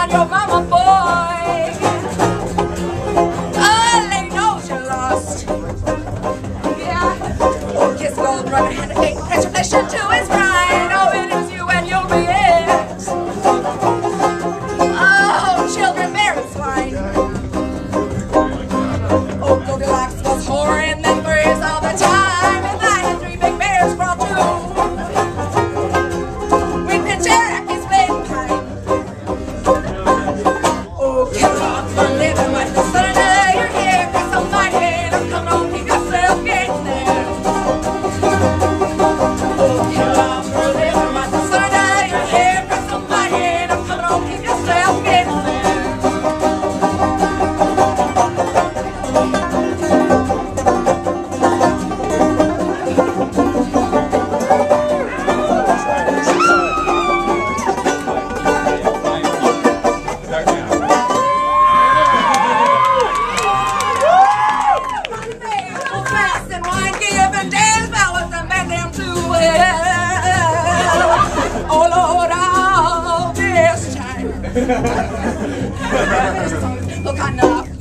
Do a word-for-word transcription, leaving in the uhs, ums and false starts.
around your mama, boy. Oh, lady knows you're lost. Yeah. Oh, kiss gold, rubber hand, and congratulations to his bride. Oh, it is you and you'll be it. Oh, children, married swine. Oh, Goldilocks was whoring them threes all the time. And I had three big bears crawl too. We've been Cherokee's blade pine. Oh, Kellogg's for living with the sun of your hair. Cause on my head, I'm coming on, keep yourself getting there. Oh, Kellogg's for living with the sun of your hair. Cause on my head, I'm coming on, keep yourself getting there. Oh Lord, all this time. Look, I know.